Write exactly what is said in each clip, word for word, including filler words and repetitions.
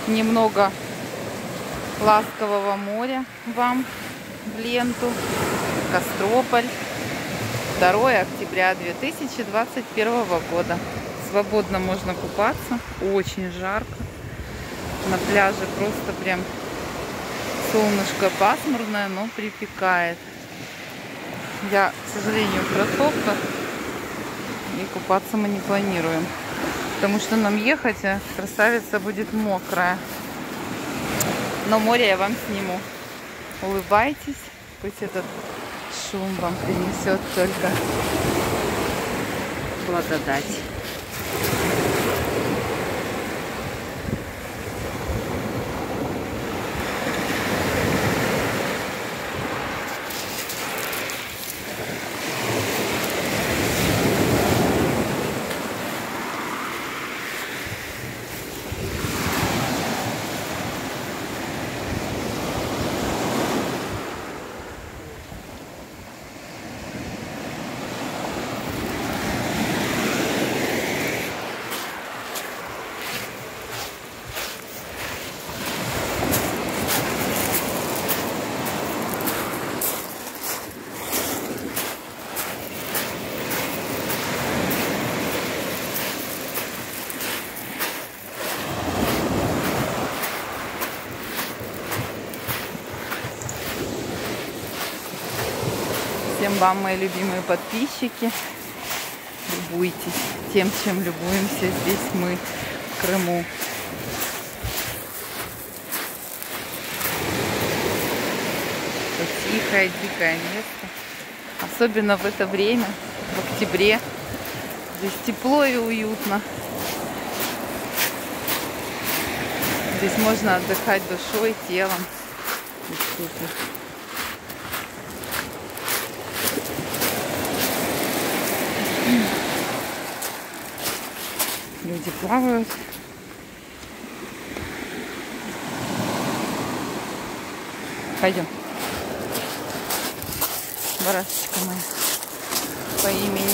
немного ласкового моря вам в ленту. Кострополь. второе октября две тысячи двадцать первого года. Свободно можно купаться. Очень жарко. На пляже просто прям солнышко пасмурное, но припекает. Я, к сожалению, в кроссовках. И купаться мы не планируем. Потому что нам ехать, а красавица будет мокрая. Но море я вам сниму. Улыбайтесь. Пусть этот шум вам принесет только благодать. Всем вам, мои любимые подписчики, любуйтесь тем, чем любуемся здесь мы, в Крыму. Это тихое, дикое место. Особенно в это время, в октябре. Здесь тепло и уютно. Здесь можно отдыхать душой, телом. Супер. Люди плавают. Пойдем. Барашечка моя по имени.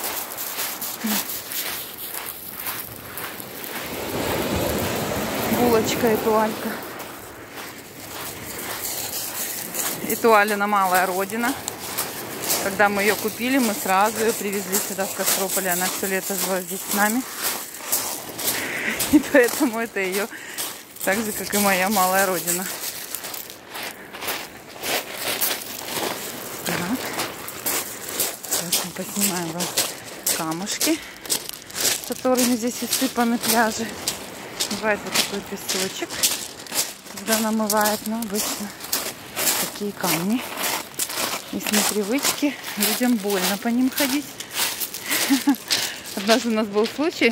Булочка и туалька. И туалина малая родина. Когда мы ее купили, мы сразу ее привезли сюда, в Кострополь. Она все лето жила здесь с нами. И поэтому это ее так же, как и моя малая родина. Так. Сейчас мы поснимаем вам камушки, которыми здесь усыпаны пляжи. Бывает вот такой песочек, когда намывает, но обычно такие камни. И с непривычки людям больно по ним ходить. Однажды у нас был случай.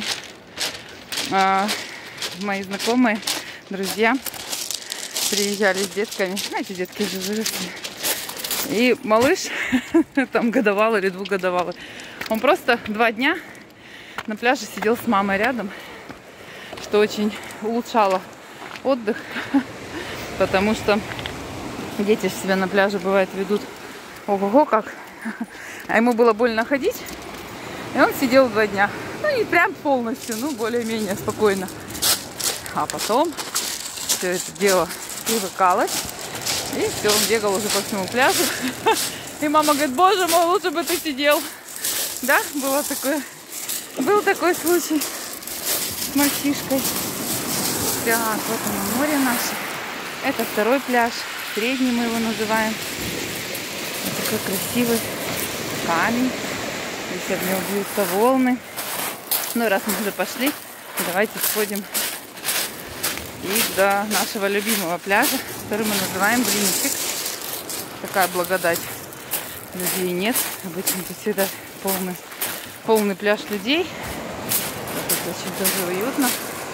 Мои знакомые, друзья приезжали с детками. Знаете, детки же выросли. И малыш, там годовалый или двухгодовалый, он просто два дня на пляже сидел с мамой рядом, что очень улучшало отдых, потому что дети себя на пляже, бывает, ведут ого-го как. А ему было больно ходить, и он сидел два дня. Ну, не прям полностью, ну, более-менее спокойно. А потом все это дело привыкалось. И все, он бегал уже по всему пляжу. И мама говорит: боже мой, лучше бы ты сидел. Да, было такое. Был такой случай с мальчишкой. Так, вот оно, море наше. Это второй пляж. Средний мы его называем. Вот такой красивый камень. Здесь об него бьются волны. Ну, раз мы уже пошли, давайте сходим и до нашего любимого пляжа, который мы называем Блинчик. Такая благодать. Людей нет. Обычно тут всегда полный, полный пляж людей. Тут очень тоже уютно.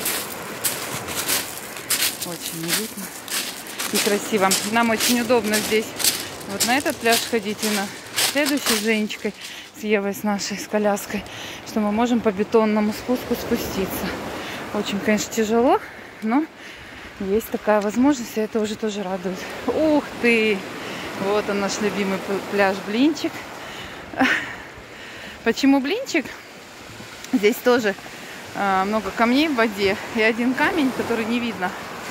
Очень уютно и красиво. Нам очень удобно здесь вот на этот пляж ходить и на следующий с Женечкой, с Евой, с нашей, с коляской, что мы можем по бетонному спуску спуститься. Очень, конечно, тяжело, но есть такая возможность, и это уже тоже радует. Ух ты! Вот он, наш любимый пляж Блинчик. Почему Блинчик? Здесь тоже э, много камней в воде, и один камень, который не видно,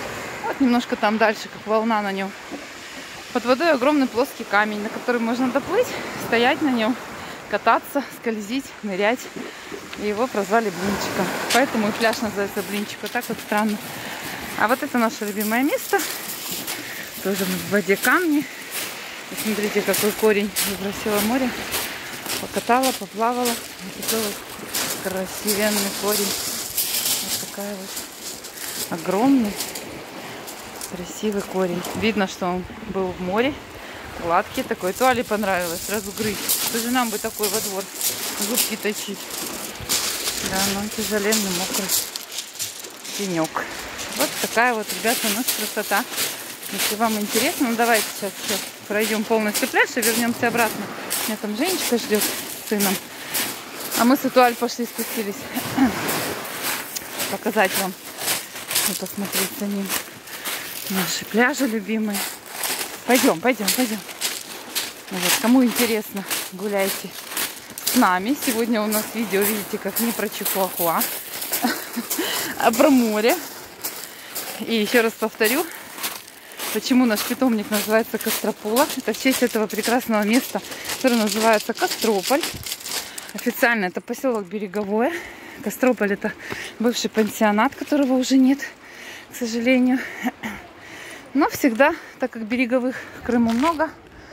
немножко там дальше, как волна на нем. Под водой огромный плоский камень, на который можно доплыть, стоять на нем, кататься, скользить, нырять. И его прозвали Блинчиком. Поэтому и пляж называется Блинчик. Вот так вот странно. А вот это наше любимое место. Тоже в воде камни. И смотрите, какой корень выбросило море. Покатала, поплавала. Вот такой вот красивенный корень. Вот такая вот огромный, красивый корень. Видно, что он был в море. Гладкий такой. То Али понравилось сразу грызть. Даже нам бы такой во двор зубки точить. Да, но он тяжеленный, мокрый пенек. Вот такая вот, ребята, у нас красота. Если вам интересно, ну давайте сейчас еще пройдем полностью пляж и вернемся обратно. Меня там Женечка ждет с сыном. А мы с Этуаль пошли, спустились. Показать вам и посмотреть за ним. Наши пляжи любимые. Пойдем, пойдем, пойдем. Вот, кому интересно, гуляйте с нами. Сегодня у нас видео, видите, как не про Чихуахуа, а про море. И еще раз повторю, почему наш питомник называется Костропола. Это в честь этого прекрасного места, которое называется Кострополь. Официально это поселок Береговое. Кострополь — это бывший пансионат, которого уже нет, к сожалению. Но всегда, так как береговых в Крыму много,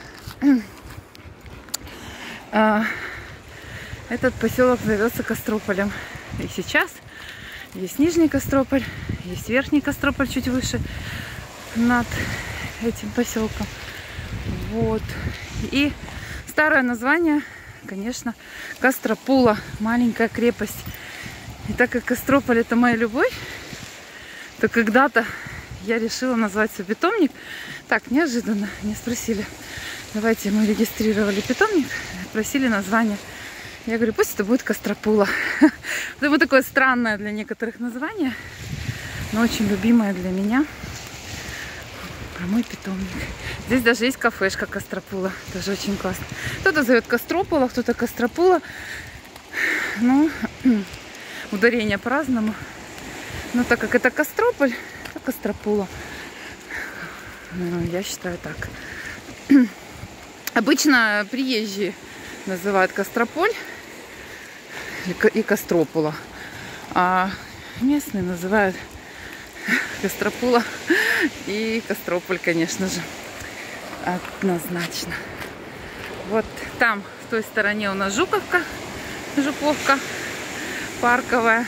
этот поселок зовется Кострополем. И сейчас есть Нижний Кострополь, есть Верхний Кострополь чуть выше над этим поселком. Вот. И старое название, конечно, Костропула, маленькая крепость. И так как Кострополь — это моя любовь, то когда-то я решила назвать свой питомник. Так, неожиданно, не спросили. Давайте, мы регистрировали питомник, просили название. Я говорю, пусть это будет Костропула. Это такое странное для некоторых название, но очень любимое для меня. Про мой питомник. Здесь даже есть кафешка Костропула. Тоже очень классно. Кто-то зовет Костропола, кто-то Костропула. Ну, ударение по-разному. Но так как это Кострополь, то Костропула. Ну, я считаю так. Обычно приезжие называют Кострополь и Костропула, а местные называют Костропула и Кострополь, конечно же, однозначно. Вот там, в той стороне у нас Жуковка, Жуковка парковая,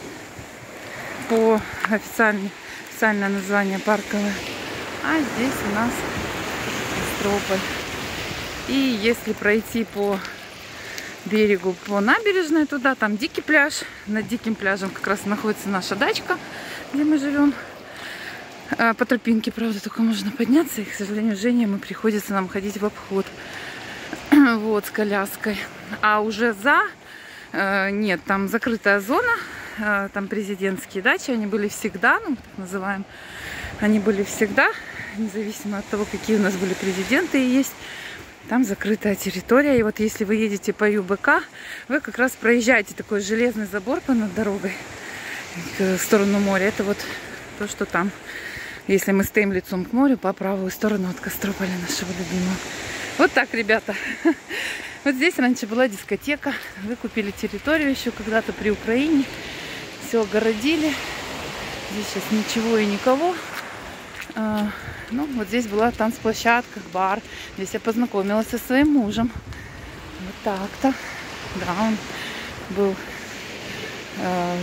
по официальному официальное название парковая, а здесь у нас Кострополь. И если пройти по берегу, по набережной туда, там дикий пляж. Над диким пляжем как раз находится наша дачка, где мы живем. По тропинке, правда, только можно подняться. И, к сожалению, Жене мы приходится нам ходить в обход. Вот, с коляской. А уже за... Нет, там закрытая зона. Там президентские дачи. Они были всегда, ну, так называем. Они были всегда, независимо от того, какие у нас были президенты и есть. Там закрытая территория. И вот если вы едете по ЮБК, вы как раз проезжаете такой железный забор по над дорогой в сторону моря. Это вот то, что там. Если мы стоим лицом к морю, по правую сторону от Кострополя нашего любимого. Вот так, ребята. Вот здесь раньше была дискотека. Выкупили территорию еще когда-то при Украине. Все огородили. Здесь сейчас ничего и никого. Ну, вот здесь была танцплощадка, бар. Здесь я познакомилась со своим мужем. Вот так-то. Да, он был э,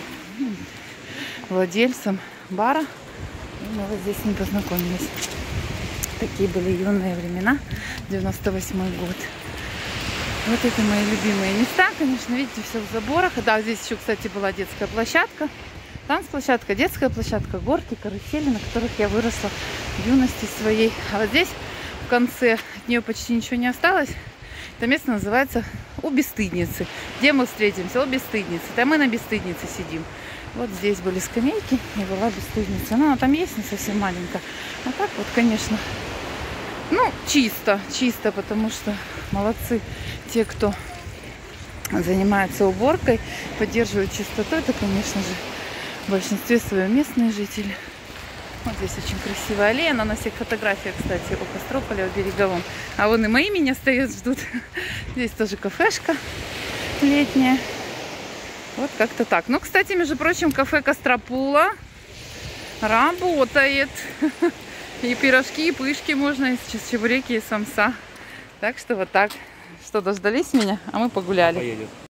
владельцем бара. И мы вот здесь с ним познакомились. Такие были юные времена. девяносто восьмой год. Вот это мои любимые места. Конечно, видите, все в заборах. Да, здесь еще, кстати, была детская площадка. Танцплощадка, детская площадка, горки, карусели, на которых я выросла в юности своей. А вот здесь в конце от нее почти ничего не осталось. Это место называется У Бесстыдницы. Где мы встретимся? У Бесстыдницы. Там мы на Бесстыднице сидим. Вот здесь были скамейки и была Бесстыдница. Ну, она там есть, не совсем маленькая. А так вот, конечно, ну, чисто, чисто, потому что молодцы те, кто занимается уборкой, поддерживают чистоту. Это, конечно же, в большинстве своем местные жители. Вот здесь очень красивая аллея. Она на всех фотографиях, кстати, у Кострополя, в Береговом. А вон и мои меня стоят, ждут. Здесь тоже кафешка летняя. Вот как-то так. Ну, кстати, между прочим, кафе Костропула работает. И пирожки, и пышки можно, и чебуреки, и самса. Так что вот так. Что, дождались меня? А мы погуляли. Поедет.